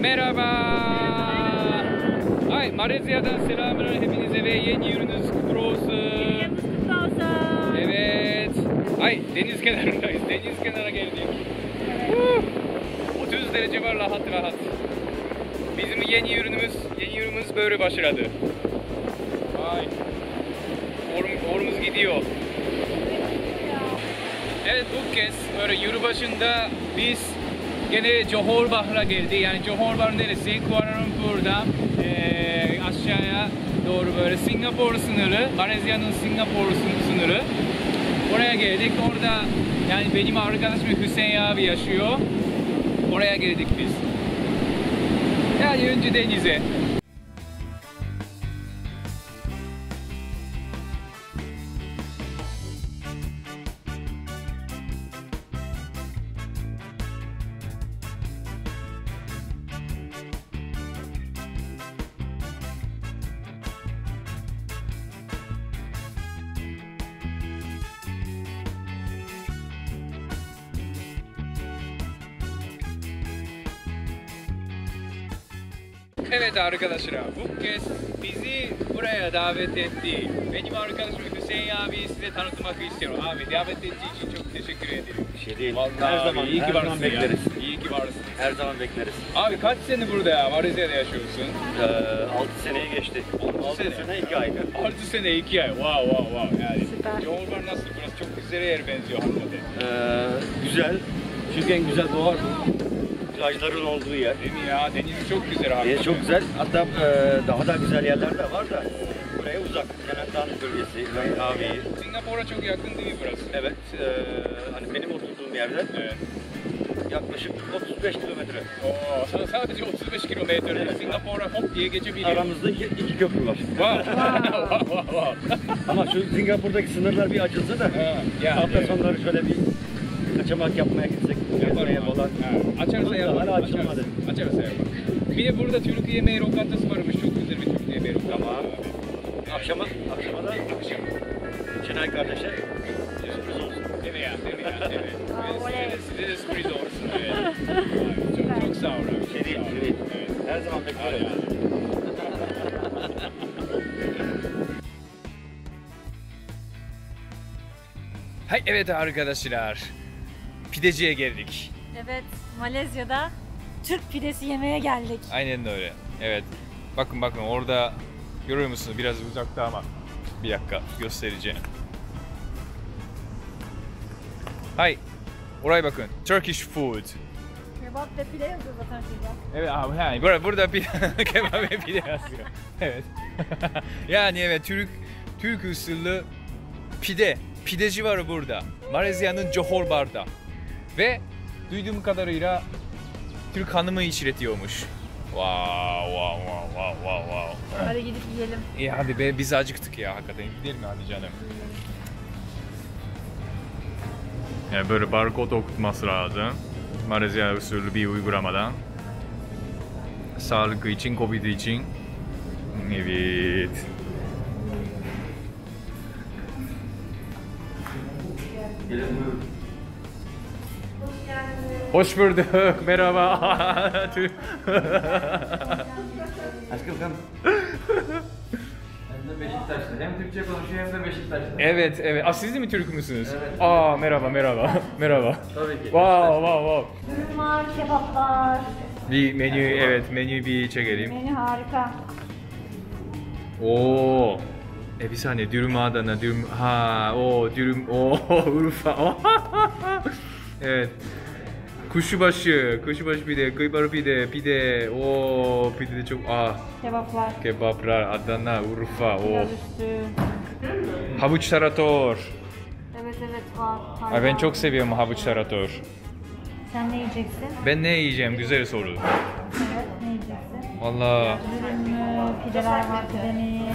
Merhaba. Ay, Malezya'dan selamlar hepinize ve yeni ürününüz kutlu olsun. Evet. Ay, deniz kenarındayız. Deniz kenara geldik. 30 derece var, rahat rahat. Bizim yeni ürünümüz böyle başladı. Ay. Orumuz gidiyor. Evet, bu kez böyle yürü başında biz gene Johor Bahru'na geldi. Yani Johor Bahru neresi? Kuala Lumpur'dan aşağıya doğru böyle Singapur sınırı, Malezya'nın Singapur sınırı. Oraya geldik. Orada yani benim arkadaşım Hüseyin abi yaşıyor. Oraya geldik biz. Yani önce denize. Evet arkadaşlar, bu kez bizi buraya davet etti. Benim arkadaşım Hüseyin abi size tanıtmak istiyorum. Abi davet ettiği için çok teşekkür ederim. Bir şey değil. Vallahi her zaman, iyi ki her varsın zaman bekleriz. İyi ki varsın. Her zaman bekleriz. Abi kaç sene burada ya? Malezya'da yaşıyorsun? 6 seneyi geçti. 6 sene 2 ay. 6 sene 2 ay. Wow. Yani. Süper. Johor Bahru nasıl? Burası çok güzel yer benziyor hakikaten. Güzel. Çünkü en güzel doğa bu. Plajların olduğu yer. Değil mi ya? Deniz çok güzel hakikaten. Deniz çok güzel. Hatta daha da güzel yerler de var da buraya uzak. Kelantan bölgesi, Langkawi. Singapur'a çok yakın değil mi burası? Evet. Hani benim oturduğum yerden yaklaşık 35 kilometre. Oo, sadece 35 kilometre. Singapur'a hop diye geçebiliyor. Aramızda iki köprü var. Wow. Ama şu Singapur'daki sınırlar bir açılsa da hafta sonları şöyle bir kaçamak yapmaya gitsek. Gezmeye falan. Açarsa yapalım. Hala açılmadı. Açarsa yapalım. Bir de burada Türk yemeği lokantası varmış. Çok güzel bir Türk yemeği lokantası. Tamam. Akşama da Çınay kardeşe sürpriz olsun. Değil mi ya? Size de sürpriz olsun. Evet. Çok sağ olun. Şey değil. Evet. Her zaman bekliyorum. Evet arkadaşlar. Pideciye geldik. Evet, Malezya'da Türk pidesi yemeye geldik. Aynen öyle. Evet. Bakın orada görüyor musunuz? Biraz uzakta ama. Bir dakika göstereceğim. Hay. Oraya bakın. Turkish food. Kebap ve pide yazıyor zaten şurada. Evet abi yani burada pide, kebap ve pide yazıyor. Evet. Yani evet Türk usulü pideci var burada. Malezya'nın Johor Bahru'da. Ve duyduğum kadarıyla Türk hanımı işletiyormuş. Wow. Hadi gidip yiyelim. İyi hadi be, biz acıktık ya hakikaten. Gidelim hadi canım. Yani böyle barkod okutması lazım. Malezya usulü bir uygulamadan. Sağlık için, Covid için. Evet. Hoş bulduk. Merhaba. Aşkım sen. Hem de Beşiktaşlı. Hem Türkçe konuşuyor hem de Beşiktaşlı. Evet. Siz de mi Türk müsünüz? Evet. Merhaba. Tabii ki. Wow. Ürün var, kebaplar. Bir menü bir çekelim. Menü harika. Oo. Bir saniye, dürüm Adana, dürüm, Urfa. Evet. Kuşbaşı pide, kıymalı pide, pide de çok, Kebaplar. kebaplar, Adana, Urfa, Biraz üstü. havuç tarator. Evet var. Ay, ben çok seviyorum havuç tarator. Sen ne yiyeceksin? Ben ne yiyeceğim? Güzel soru. Evet, ne yiyeceksin? Vallahi Pideler var, pide mi?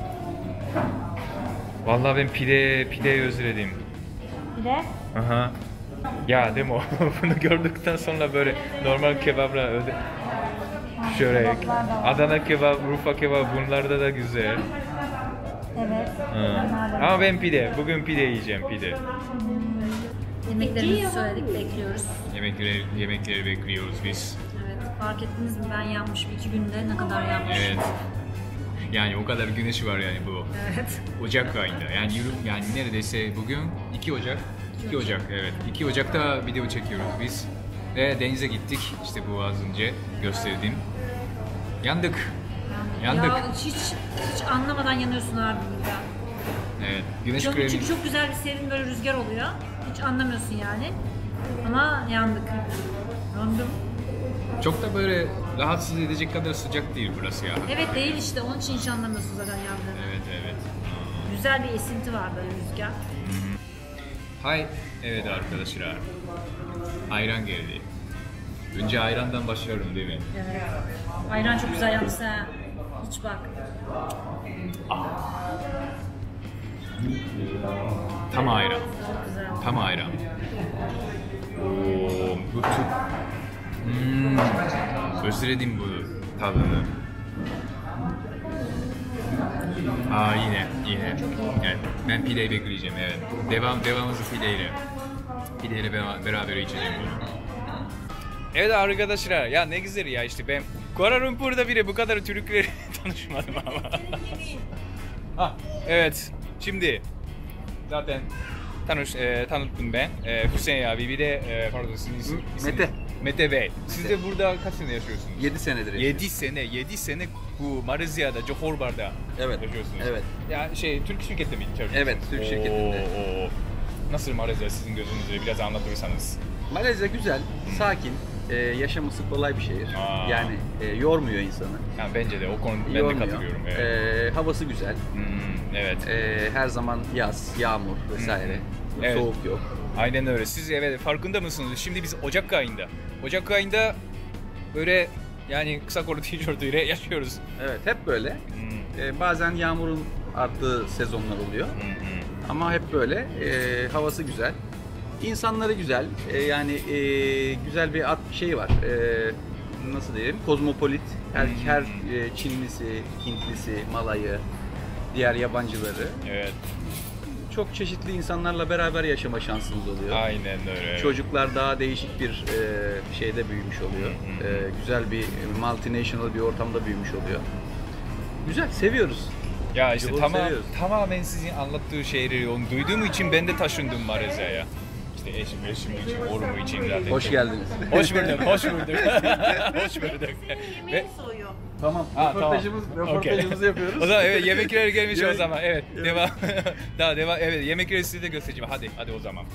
ben pide özledim. Pide? Aha. Ya değil mi o? Bunu gördükten sonra böyle normal kebapla öyle şöyle Kebaplar da var. Adana kebap, Urfa kebap, bunlarda da güzel. Evet. Ama ben bugün pide yiyeceğim, pide. Yemeklerimizi söyledik, bekliyoruz. Yemekleri bekliyoruz biz. Evet. Fark ettiniz mi? Ben yanmışım 2 günde ne kadar yanmışım. Evet. Yani o kadar güneş var yani bu. Evet. Ocak ayında. Yani neredeyse bugün 2 Ocak. 2 Ocak evet. 2 Ocak'ta video çekiyoruz biz. Ve denize gittik. İşte bu az önce gösterdim. Yandık. Yandık. Ya hiç anlamadan yanıyorsun abi burada. Evet. Güneş Çok, kremi. çünkü çok güzel bir serin böyle rüzgar oluyor. Hiç anlamıyorsun yani. Ama yandık. Yandım. Çok da böyle rahatsız edecek kadar sıcak değil burası ya. Evet değil işte. Onun için hiç anlamıyorsun zaten yandığını. Evet evet. Güzel bir esinti var böyle rüzgar. Hay. Evet arkadaşlar. Ayran geldi. Önce ayrandan başlıyorum değil mi? Evet. Ayran çok güzel yalnız ha. Hiç bak. Tam ayran. Çok güzel. Tam ayran. Oo, bu çok... Özledim bu tadını. Yine. Evet, ben pideyi bekleyeceğim, evet. Devamımızı pideyle beraber içeceğim bunu. Evet arkadaşlar, ya ne güzel ya işte ben Kuala Lumpur'da bile bu kadar Türkleri tanışmadım ama. Evet, şimdi zaten tanıttım ben. Hüseyin abi bir de pardon sizin isim. Mete. Mete Bey. Siz de burada kaç sene yaşıyorsunuz? 7 senedir. 7 sene bu Malezya'da, Johor Bahru'da Evet. yaşıyorsunuz. Evet. Ya Türk şirkette mi çalışıyorsunuz? Evet, Türk şirketinde. Nasıl Malezya sizin gözünüzde biraz anlatırsanız? Malezya güzel, sakin, yaşaması kolay bir şehir. Yani yormuyor insanı. Yani bence de o konu ben de Yormuyor. katılıyorum. Evet. Havası güzel. Evet. Her zaman yaz, yağmur vesaire. Evet. Soğuk yok. Aynen öyle. Siz evet farkında mısınız? Şimdi biz Ocak ayında. Ocak ayında böyle yani kısa kolu tişörtüyle yaşıyoruz. Evet, hep böyle. Bazen yağmurun arttığı sezonlar oluyor. Ama hep böyle. Havası güzel. İnsanları güzel. Güzel bir şey var. Nasıl diyelim? Kozmopolit. Her Çinlisi, Hintlisi, Malayı, diğer yabancıları. Evet. Çok çeşitli insanlarla beraber yaşama şansınız oluyor. Aynen öyle. Çocuklar daha değişik bir şeyde büyümüş oluyor. Güzel bir multinational bir ortamda büyümüş oluyor. Güzel, seviyoruz. Ya işte Seviyoruz. tamamen sizin anlattığı şeyleri onu duyduğum için ben de taşındım Malezya'ya. İşte eşim için, oğlum için zaten. Hoş geldiniz. Hoş bulduk. Hoş bulduk. Ve Tamam, röportajımızı yapıyoruz. O zaman evet yemekler gelmiş o zaman. Evet, devam. Devam. Evet, yemekleri size de göstereceğim. Hadi o zaman.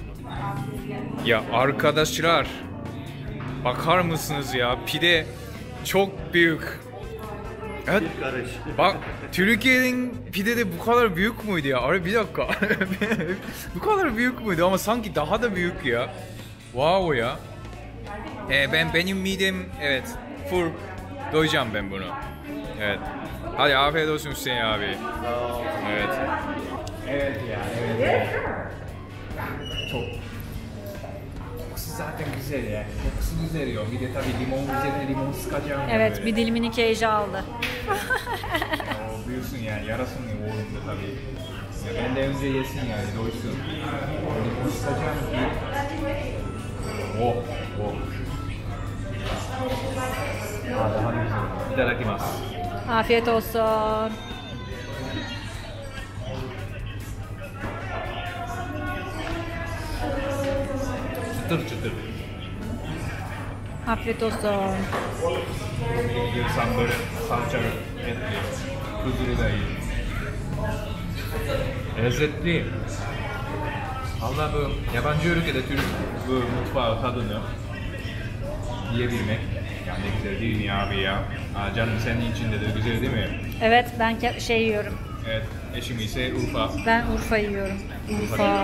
Hadi. Ya arkadaşlar, bakar mısınız ya? Pide çok büyük. Evet. Bak, Türkiye'nin pide de bu kadar büyük müydü ya? Abi bir dakika. Bu kadar büyük müydü ama sanki daha da büyük ya. Wow ya. Benim midem evet full. Doyacağım ben bunu. Evet. Hadi afiyet olsun Hüseyin abi. Evet. Evet ya. Evet. Çok. Kokusu zaten güzel ya. Kokusu güzel ya. Bir de tabii üzerine limon sıkacağım. Evet böyle. bir dilimini Keyce aldı. O büyüsün yani. Yarasın ya oğlum da tabii. Ya ben de önce yesin yani. Doysun. Limon sıkacağım ki. Oh. Daha güzel. İtadakimasu. Afiyet olsun. Çıtır. Afiyet olsun. İnsan böyle salçalı, etli, huzuru da iyi. Lezzetli. Valla bu yabancı ülkede Türk bu mutfağı tadını yiyebilmek yani ne güzel değil mi abi ya? Canım senin için de güzel değil mi? Evet ben yiyorum. Evet, eşim ise Urfa. Ben Urfa yiyorum. Urfa.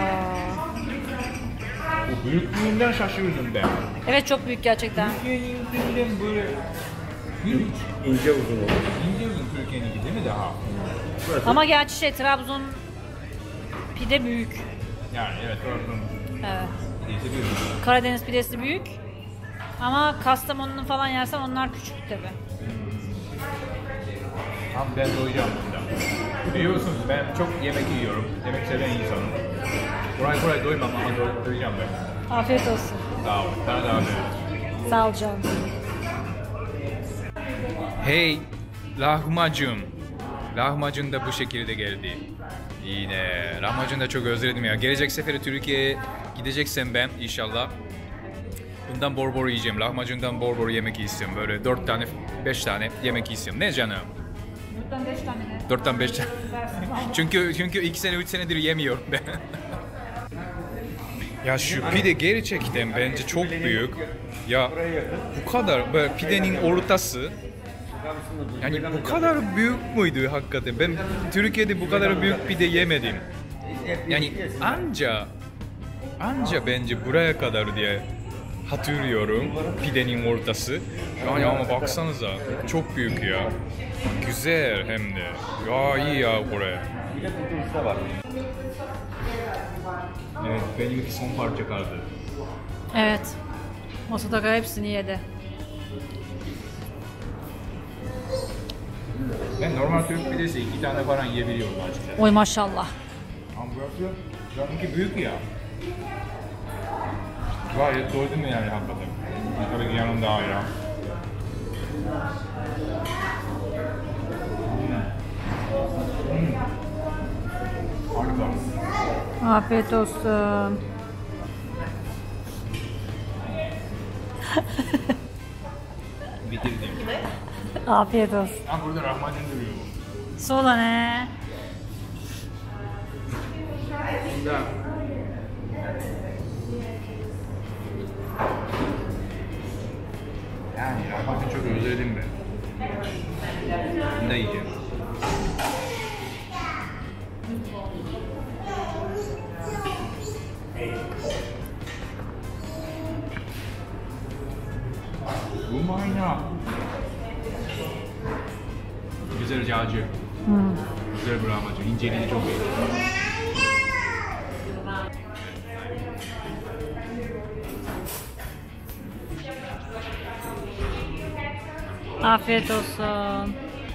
Bu büyüklüğünden şaşırdım ben. Evet çok büyük gerçekten. Türkiye'nin böyle büyük. İnce uzun olur. İnce uzun Türkiye'nin gibi değil mi daha? Ama gerçi Trabzon pide büyük. Yani evet, Trabzon Evet. pidesi büyük. Karadeniz pidesi büyük. Ama Kastamonu'nun falan yersen onlar küçük tabi. Tam ben doyacağım bundan. Biliyorsunuz ben çok yemek yiyorum. Yemek seven insanım. Kolay doymam ama doyacağım ben. Afiyet olsun. Sağ ol. Sana da abi. Sağ ol canım. Hey, lahmacun. Lahmacun da bu şekilde geldi. Yine lahmacun da çok özledim ya. Gelecek sefere Türkiye'ye gideceksem ben inşallah bundan bol bol yiyeceğim. Lahmacundan bol bol yemek istiyorum. Böyle 4 tane 5 tane yemek istiyorum. Ne canım? 4'ten 5 tane ne? 4'ten 5 tane. çünkü 2 sene 3 senedir yemiyorum ben. Ya şu pide gerçekten bence çok büyük. Ya bu kadar böyle pidenin ortası yani bu kadar büyük müydü hakikaten? Ben Türkiye'de bu kadar büyük pide yemedim. Yani anca bence buraya kadar diye hatırlıyorum pidenin ortası. Yani ama baksanıza çok büyük ya. Güzel hem de. Ya iyi ya buraya. Bir de kurtuluşu da var. Evet benimki son parça kaldı. Evet. Masada hepsini yedi. Ben normal Türk pidesi 2 tane falan yiyebiliyorum açıkçası. Oy maşallah. Ama burası canımki büyük ya. Gayet doydum yani hakikaten. Tabii ki yanımda ayran. Harika. Afiyet olsun. Bitirdim. Afiyet olsun. Ha burada lahmacun duruyor. Sola ne? Bunda yani lahmacun çok özledim ben. Bunu da yiyeceğim. Bu manyak. Güzel acı. Güzel bir lahmacun. İnceliği çok iyi. Afiyet olsun.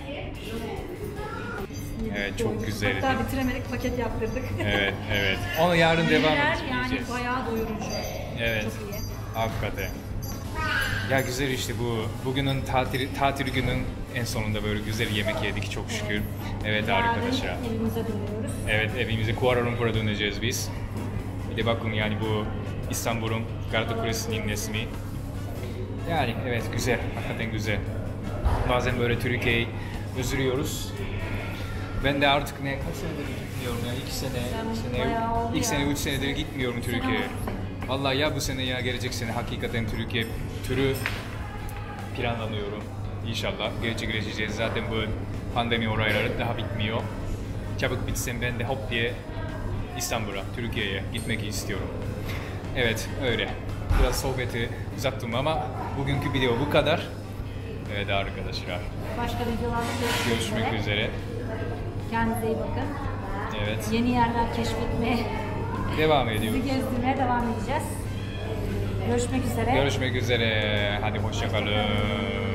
Evet çok güzeldi. Hatta bitiremedik, paket yaptırdık. Evet evet. Onu yarın devam Menüler yani edeceğiz. bayağı doyurucu. Evet. Çok iyi. Hakikaten. Ya güzel işte bugünün tatil günün en sonunda böyle güzel yemek yedik çok şükür. Evet arkadaşlar. Yarın evimize dönüyoruz. Evet evimize Kuala Lumpur'a döneceğiz biz. Bir de bakın yani bu İstanbul'un Galata Kulesi'nin resmi. Yani evet güzel, hakikaten güzel. Bazen böyle Türkiye'yi özlüyoruz. Ben de artık kaç senedir gitmiyorum ya 2 sene 3 senedir gitmiyorum Türkiye'ye. Vallahi ya bu sene ya gelecek sene hakikaten Türkiye turu planlanıyorum. İnşallah gerçekleşeceğiz. Zaten bu pandemi olayları daha bitmiyor. Çabuk bitsin ben de hop diye İstanbul'a, Türkiye'ye gitmek istiyorum. Evet öyle. Biraz sohbeti uzattım ama bugünkü video bu kadar. Evet arkadaşlar. Başka videolarda Görüşmek üzere. Kendinize iyi bakın. Evet. Yeni yerler keşfetmeye, Devam ediyoruz. sizi gezdirmeye devam edeceğiz. Görüşmek üzere. Görüşmek üzere. Hadi hoşça kalın.